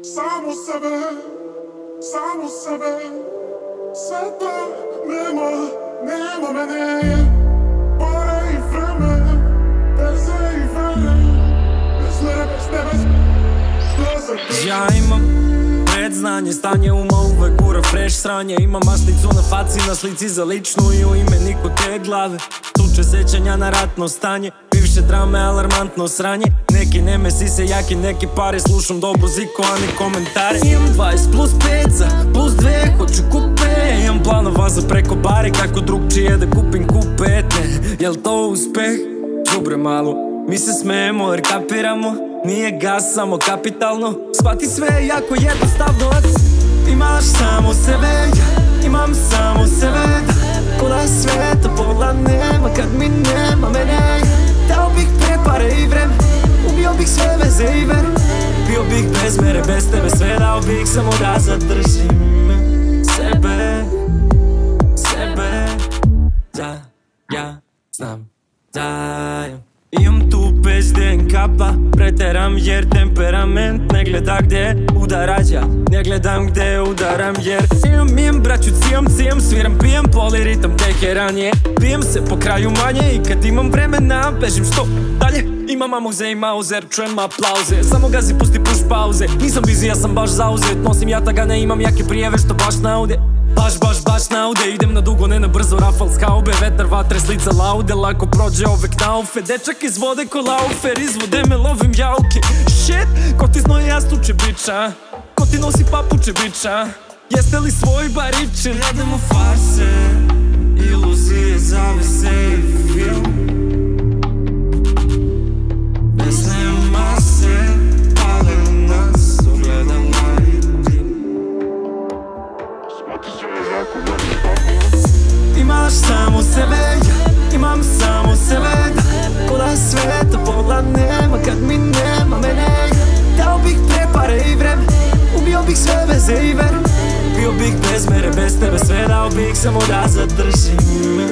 Samo sebe, samo sebe. Sveta nema mene. Pare i vreme, veze i vere. Bez nebe, bez nebe. Ja imam predznanje, stanje uma uvek gura fresh sranje. Imam mašnicu na faci, na slici za ličnu i u imeniku te glave. Tuče sećanja na ratno stanje, bivše drame, alarmantno sranje. Neki nemesise jaki, neki pare, slušam dobru ziku, a ne komentare. Imam 20 plus 5 za plus 2, hoću kupe. Imam planova za preko bare, kako drugčije da kupim kupetne. Jel to uspeh? Đubre malo, mi se smejemo jer kapiramo. Nije gas, samo kapitalno. Shvati sve je jako jednostavno. Imaš samo sebe, ja imam samo sebe. Pola sveta, pola nema, kad mi nema mene. Dao bih pre pare i vreme, ubio bih sve veze i veru. Bio bih bez mere, bez tebe, sve dao bih samo da zadržim sebe. Sebe, da, ja znam da imam tu peć DNK-pa, preteram jer temperament ne gleda gde udarađa, ne gledam gde udaram jer imam braću cijam, sviram pijem poli ritam teheran je. Pijem se po kraju manje i kad imam vremena bežim što dalje. Imam amuze i mauzer, čujem aplauze, samo gazi pusti push pauze. Nisam busy, ja sam baš zauzet, nosim jatagane, imam jake prijeve što baš naude. Baš naude, idem na dugo, ne na brzo, rafals haube. Vetar, vatre, slica laude, lako prođe ovek naufe. Dečak iz vode ko laufer, izvode me, lovim jauke. Shit, ko ti znoje jastuče biča, ko ti nosi papuče biča. Jeste li svoj baričin? Gledamo farse, iluzije, zavese i film. Besne mase, pale nas, ugledala i tim. Imaš samo sebe, ja imam samo sebe. Pola sveta, pola nema, kad mi nema mene. Dao bih pre pare i vreme, ubio bih sve veze i veru. Bio bih bez mere, bez tebe, sve dao bih samo da zadržim